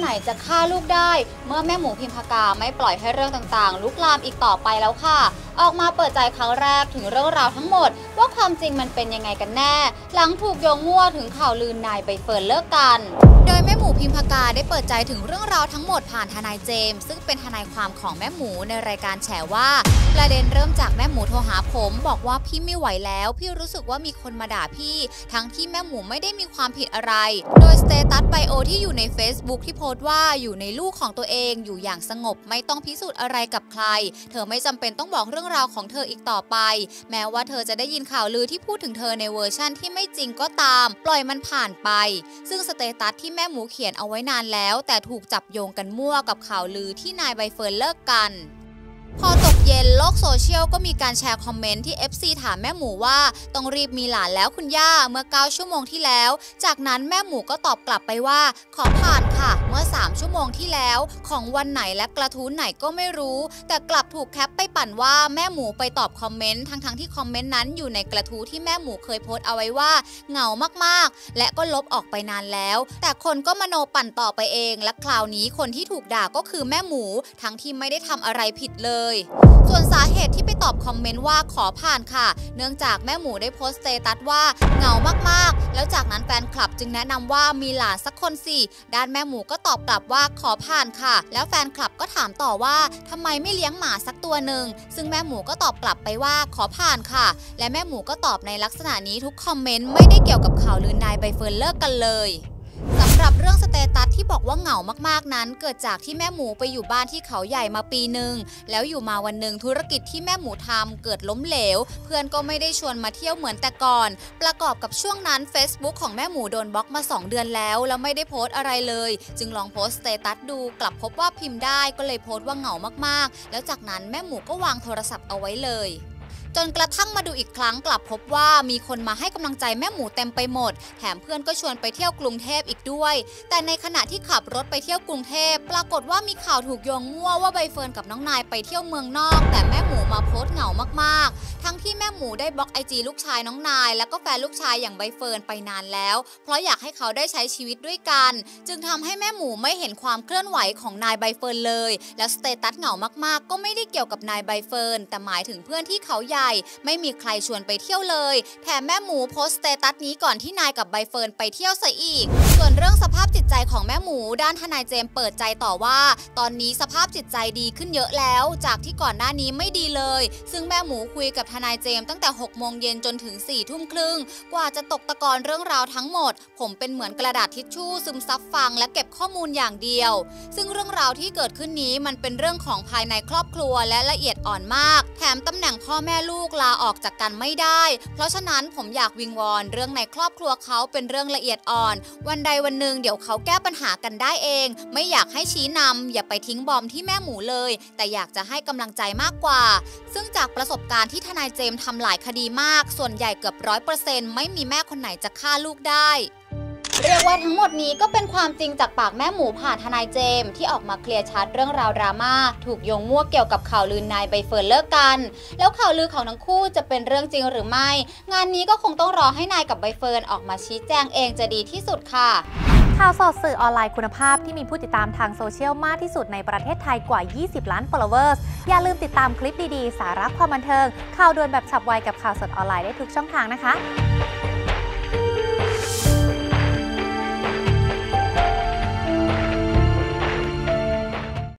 จะฆ่าลูกได้เมื่อแม่หมูพิมพากาไม่ปล่อยให้เรื่องต่างๆลุกลามอีกต่อไปแล้วค่ะออกมาเปิดใจครั้งแรกถึงเรื่องราวทั้งหมดว่าความจริงมันเป็นยังไงกันแน่หลังถูกโยงมั่วถึงข่าวลือนายใบเฟิร์นเลิกกันโดยแม่หมูพิมพากาได้เปิดใจถึงเรื่องราวทั้งหมดผ่านทนายเจมส์ซึ่งเป็นทนายความของแม่หมูในรายการแฉว่าประเด็นเริ่มจากแม่หมูโทรหาผมบอกว่าพี่ไม่ไหวแล้วพี่รู้สึกว่ามีคนมาด่าพี่ทั้งที่แม่หมูไม่ได้มีความผิดอะไรโดยสเตตัสไบโอที่อยู่ใน Facebook ที่โพสต์ว่าอยู่ในลูกของตัวเองอยู่อย่างสงบไม่ต้องพิสูจน์อะไรกับใครเธอไม่จำเป็นต้องบอกเรื่องราวของเธออีกต่อไปแม้ว่าเธอจะได้ยินข่าวลือที่พูดถึงเธอในเวอร์ชั่นที่ไม่จริงก็ตามปล่อยมันผ่านไปซึ่งสเตตัสที่แม่หมูเขียนเอาไว้นานแล้วแต่ถูกจับโยงกันมั่วกับข่าวลือที่นายใบเฟิร์นเลิกกันพอตกเย็นโลกโซเชียลก็มีการแชร์คอมเมนต์ที่ FC ถามแม่หมูว่าต้องรีบมีหลานแล้วคุณย่าเมื่อ9ชั่วโมงที่แล้วจากนั้นแม่หมูก็ตอบกลับไปว่าขอผ่านค่ะเมื่อ3ชั่วโมงที่แล้วของวันไหนและกระทู้ไหนก็ไม่รู้แต่กลับถูกแคปไปปั่นว่าแม่หมูไปตอบคอมเมนต์ทั้งที่คอมเมนต์นั้นอยู่ในกระทู้ที่แม่หมูเคยโพสต์เอาไว้ว่าเหงามากๆและก็ลบออกไปนานแล้วแต่คนก็มโนปั่นต่อไปเองและคราวนี้คนที่ถูกด่าก็คือแม่หมูทั้งที่ไม่ได้ทำอะไรผิดเลยส่วนสาเหตุที่ไปตอบคอมเมนต์ว่าขอผ่านค่ะเนื่องจากแม่หมูได้โพสต์สเตตัสว่าเหงามากๆแล้วจากนั้นแฟนคลับจึงแนะนำว่ามีหลานสักคนสิด้านแม่หมูก็ตอบกลับว่าขอผ่านค่ะแล้วแฟนคลับก็ถามต่อว่าทำไมไม่เลี้ยงหมาสักตัวหนึ่งซึ่งแม่หมูก็ตอบกลับไปว่าขอผ่านค่ะและแม่หมูก็ตอบในลักษณะนี้ทุกคอมเมนต์ไม่ได้เกี่ยวกับข่าวลือนายใบเฟิร์นเลิกกันเลยสำหรับเรื่องสเตตัสที่บอกว่าเหงามากๆนั้นเกิดจากที่แม่หมูไปอยู่บ้านที่เขาใหญ่มาปีหนึ่งแล้วอยู่มาวันหนึ่งธุรกิจที่แม่หมูทำเกิดล้มเหลวเพื่อนก็ไม่ได้ชวนมาเที่ยวเหมือนแต่ก่อนประกอบกับช่วงนั้น Facebook ของแม่หมูโดนบล็อกมา2 เดือนแล้วไม่ได้โพสต์อะไรเลยจึงลองโพสต์สเตตัสดูกลับพบว่าพิมพ์ได้ก็เลยโพสต์ว่าเหงามากๆแล้วจากนั้นแม่หมูก็วางโทรศัพท์เอาไว้เลยจนกระทั่งมาดูอีกครั้งกลับพบว่ามีคนมาให้กำลังใจแม่หมูเต็มไปหมดแถมเพื่อนก็ชวนไปเที่ยวกรุงเทพอีกด้วยแต่ในขณะที่ขับรถไปเที่ยวกรุงเทพปรากฏว่ามีข่าวถูกโยงมั่วว่าใบเฟิร์นกับน้องนายไปเที่ยวเมืองนอกแต่แม่หมูมาโพสต์เหงามากๆทั้งที่แม่หมูได้บล็อกIGลูกชายน้องนายแล้วก็แฟนลูกชายอย่างใบเฟิร์นไปนานแล้วเพราะอยากให้เขาได้ใช้ชีวิตด้วยกันจึงทำให้แม่หมูไม่เห็นความเคลื่อนไหวของนายใบเฟิร์นเลยแล้วสเตตัสเหงามากๆก็ไม่ได้เกี่ยวกับนายใบเฟิร์นแต่หมายถึงเพื่อนที่เขาใหญ่ไม่มีใครชวนไปเที่ยวเลยแถมแม่หมูโพสต์สเตตัสนี้ก่อนที่นายกับใบเฟิร์นไปเที่ยวซะอีกส่วนเรื่องสภาพจิตใจของแม่หมูด้านทนายเจมส์เปิดใจต่อว่าตอนนี้สภาพจิตใจดีขึ้นเยอะแล้วจากที่ก่อนหน้านี้ไม่ดีเลยซึ่งแม่หมูคุยกับทนายเจมส์ตั้งแต่6 โมงเย็นจนถึง4 ทุ่มครึ่งกว่าจะตกตะกอนเรื่องราวทั้งหมดผมเป็นเหมือนกระดาษทิชชู่ซึมซับฟังและเก็บข้อมูลอย่างเดียวซึ่งเรื่องราวที่เกิดขึ้นนี้มันเป็นเรื่องของภายในครอบครัวและละเอียดอ่อนมากแถมตำแหน่งพ่อแม่ลูกลาออกจากกันไม่ได้เพราะฉะนั้นผมอยากวิงวอนเรื่องในครอบครัวเขาเป็นเรื่องละเอียดอ่อนวันใดวันหนึ่งเดี๋ยวเขาแก้ปัญหากันได้เองไม่อยากให้ชี้นำอย่าไปทิ้งบอมที่แม่หมูเลยแต่อยากจะให้กำลังใจมากกว่าซึ่งจากประสบการณ์ที่ทนายเจมส์ทำหลายคดีมากส่วนใหญ่เกือบ100%ไม่มีแม่คนไหนจะฆ่าลูกได้เรียกว่าทั้งหมดนี้ก็เป็นความจริงจากปากแม่หมูผ่านทนายเจมส์ที่ออกมาเคลียร์ชัดเรื่องราวดราม่าถูกโยงมั่วเกี่ยวกับข่าวลือนายใบเฟิร์นเลิกกันแล้วข่าวลือของทั้งคู่จะเป็นเรื่องจริงหรือไม่งานนี้ก็คงต้องรอให้นายกับใบเฟิร์นออกมาชี้แจงเองจะดีที่สุดค่ะข่าวสดสื่อออนไลน์คุณภาพที่มีผู้ติดตามทางโซเชียลมากที่สุดในประเทศไทยกว่า20 ล้าน followers อย่าลืมติดตามคลิปดีๆสาระความบันเทิงข่าวด่วนแบบฉับไวกับข่าวสดออนไลน์ได้ทุกช่องทางนะคะ